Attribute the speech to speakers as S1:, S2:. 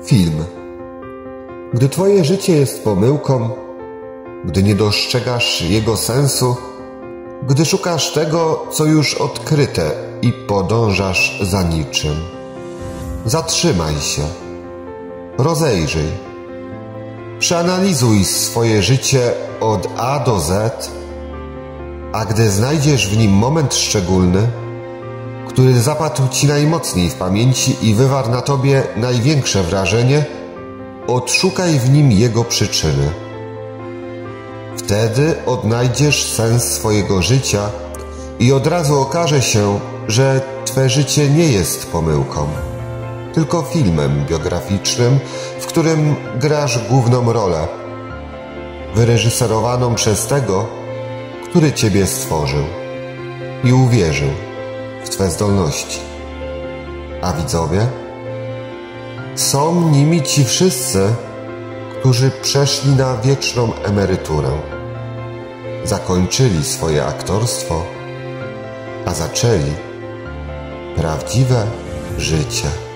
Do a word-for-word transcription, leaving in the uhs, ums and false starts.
S1: Film. Gdy twoje życie jest pomyłką, gdy nie dostrzegasz jego sensu, gdy szukasz tego, co już odkryte i podążasz za niczym. Zatrzymaj się. Rozejrzyj. Przeanalizuj swoje życie od A do Z, a gdy znajdziesz w nim moment szczególny, który zapadł ci najmocniej w pamięci i wywarł na tobie największe wrażenie, odszukaj w nim jego przyczyny. Wtedy odnajdziesz sens swojego życia i od razu okaże się, że twe życie nie jest pomyłką, tylko filmem biograficznym, w którym grasz główną rolę, wyreżyserowaną przez tego, który ciebie stworzył i uwierzył w twe zdolności. A widzowie? Są nimi ci wszyscy, którzy przeszli na wieczną emeryturę. Zakończyli swoje aktorstwo, a zaczęli prawdziwe życie.